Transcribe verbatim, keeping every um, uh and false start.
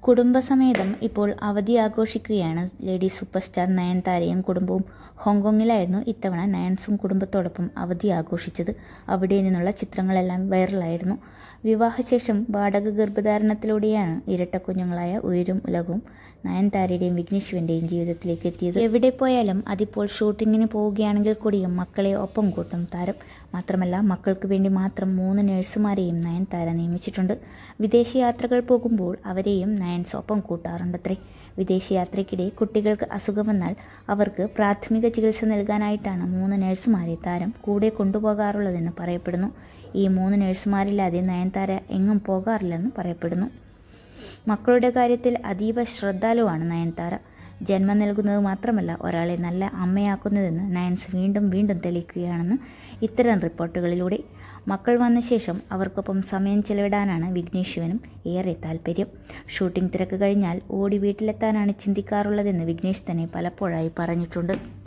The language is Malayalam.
കുടുംബസമേതം ഇപ്പോൾ അവധി ആഘോഷിക്കുകയാണ് ലേഡി സൂപ്പർ സ്റ്റാർ നയൻതാരയും കുടുംബവും. ഹോങ്കോങ്ങിലായിരുന്നു ഇത്തവണ നയൻസും കുടുംബത്തോടൊപ്പം അവധി ആഘോഷിച്ചത്. അവിടെ നിന്നുള്ള ചിത്രങ്ങളെല്ലാം വൈറലായിരുന്നു. വിവാഹശേഷം വാടക ഗർഭധാരണത്തിലൂടെയാണ് ഇരട്ട കുഞ്ഞുങ്ങളായ ഉയരും ഉലകവും നയൻതാരയുടെയും വിഘ്നേഷുവിൻ്റെയും ജീവിതത്തിലേക്ക് എത്തിയത്. എവിടെ പോയാലും അതിപ്പോൾ ഷൂട്ടിങ്ങിന് പോവുകയാണെങ്കിൽ കൂടിയും മക്കളെ ഒപ്പം കൂട്ടും താരം. മാത്രമല്ല, മക്കൾക്ക് വേണ്ടി മാത്രം മൂന്ന് നഴ്സുമാരെയും നയൻതാര നിയമിച്ചിട്ടുണ്ട്. വിദേശയാത്രകൾ പോകുമ്പോൾ അവരെയും നയൻസ് ഒപ്പം കൂട്ടാറുണ്ടത്രേ. വിദേശയാത്രയ്ക്കിടെ കുട്ടികൾക്ക് അസുഖം വന്നാൽ അവർക്ക് പ്രാഥമിക ചികിത്സ നൽകാനായിട്ടാണ് മൂന്ന് നഴ്സുമാരെ താരം കൂടെ കൊണ്ടുപോകാറുള്ളതെന്ന് പറയപ്പെടുന്നു. ഈ മൂന്ന് നഴ്സുമാരില്ലാതെ നയൻതാര എങ്ങും പോകാറില്ലെന്ന് പറയപ്പെടുന്നു. മക്കളുടെ കാര്യത്തിൽ അതീവ ശ്രദ്ധാലുവാണ് നയൻതാര. ജന്മം നൽകുന്നത് മാത്രമല്ല, ഒരാളെ നല്ല അമ്മയാക്കുന്നതെന്ന് നയൻസ് വീണ്ടും വീണ്ടും തെളിയിക്കുകയാണെന്ന് ഇത്തരം റിപ്പോർട്ടുകളിലൂടെ. മക്കൾ വന്ന ശേഷം അവർക്കൊപ്പം സമയം ചെലവിടാനാണ് വിഘ്നേഷുവിനും ഏറെ താല്പര്യം. ഷൂട്ടിംഗ് തിരക്ക് കഴിഞ്ഞാൽ ഓടി വീട്ടിലെത്താനാണ് ചിന്തിക്കാറുള്ളതെന്ന് വിഘ്നേഷ് തന്നെ പലപ്പോഴായി പറഞ്ഞിട്ടുണ്ട്.